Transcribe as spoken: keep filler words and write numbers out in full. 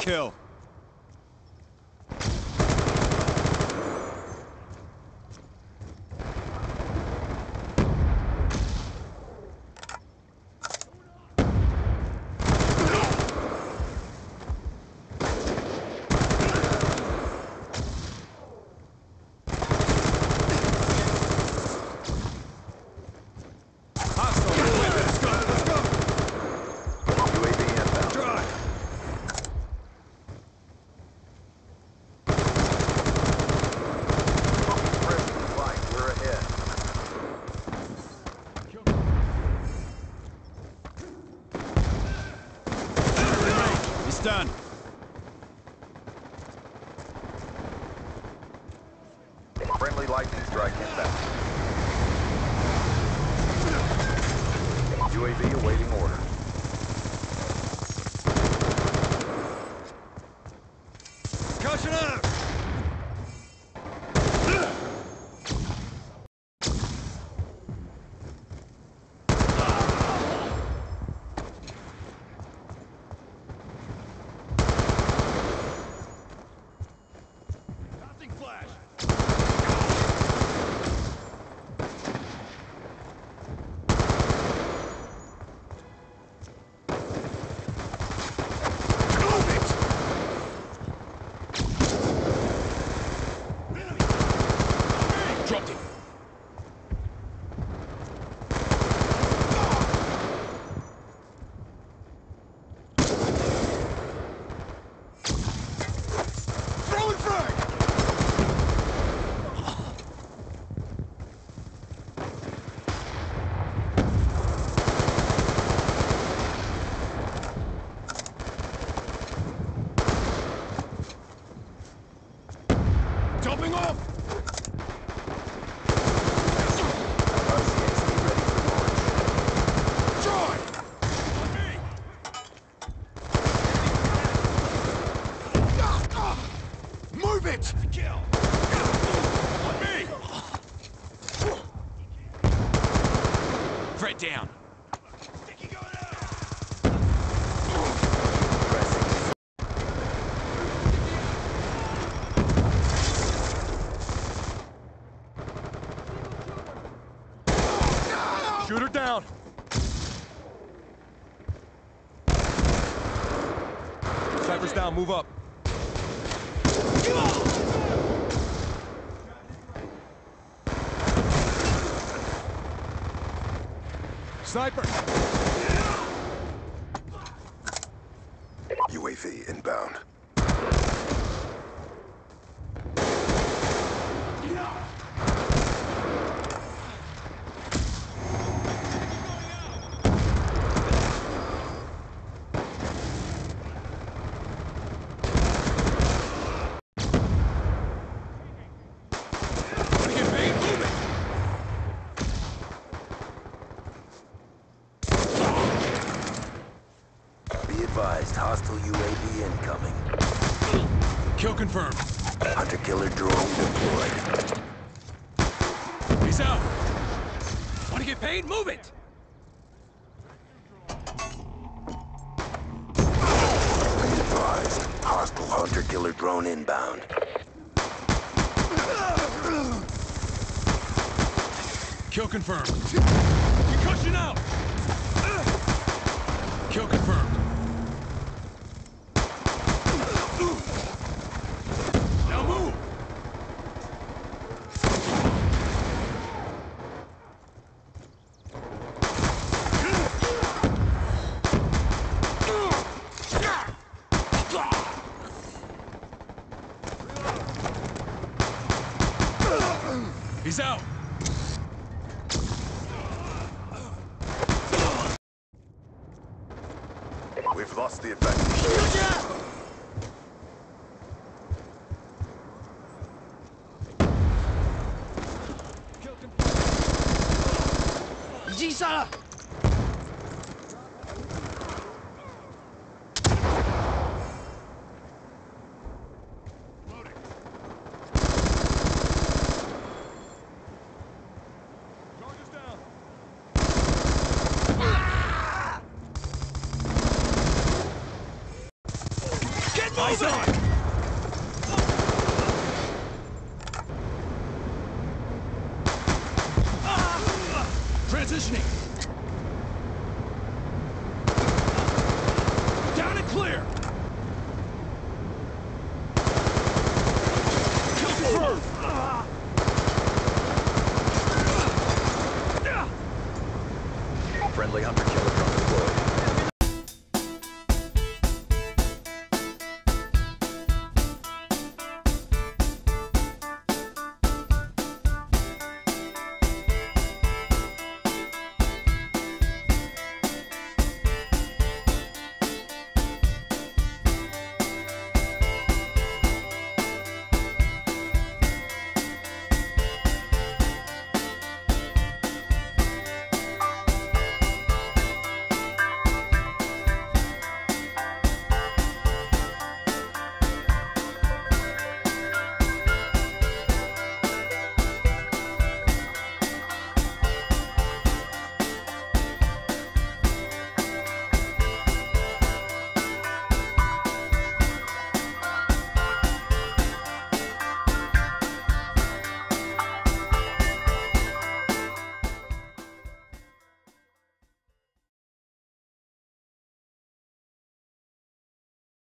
kill. Done. Friendly lightning strike inbound. U A V awaiting order. Caution out! Dropped him. Throwing frag! Jumping off! Move it! Kill! On me! Threat down. Shoot her down. Sniper's down, move up. Sniper! U A V inbound. Advised, hostile U A V incoming. Kill confirmed. Hunter-killer drone deployed. He's out. Want to get paid? Move it! Be advised, hostile hunter-killer drone inbound. Kill confirmed. Concussion out! Kill confirmed. Now move! He's out! We've lost the advantage. Ici ça là. Eyes on! Transitioning! Down and clear! Kill confirmed! Friendly hunter-killer